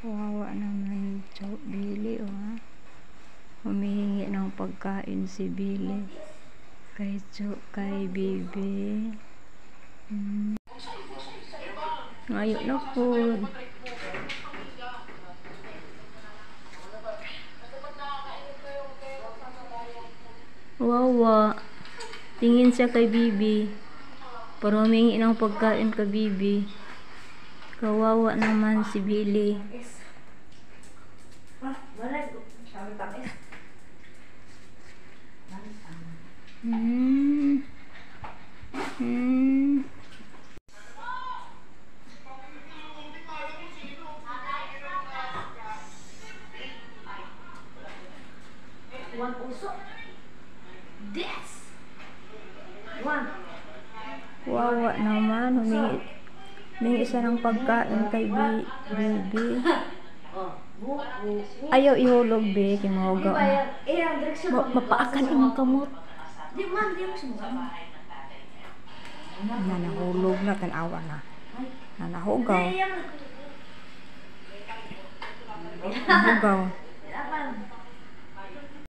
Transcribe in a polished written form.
Kawawa naman Billy, oh. Humihingi ng pagkain si Billy kay Bibi. Ngayon na po. Wawa. Tingin siya kay Bibi. Para humingi ng pagkain kay Bibi. Kawawa naman si Billy. One puso. This. One. Wawa naman. Humingi isa ng pagkain kay Bibi. Ayaw ihulog, be. Kimahugaw na. Mapaakan imong kamot. Di man, di mo sumuha. Nanahulog na, tanawa na. Nanahugaw. Nahugaw.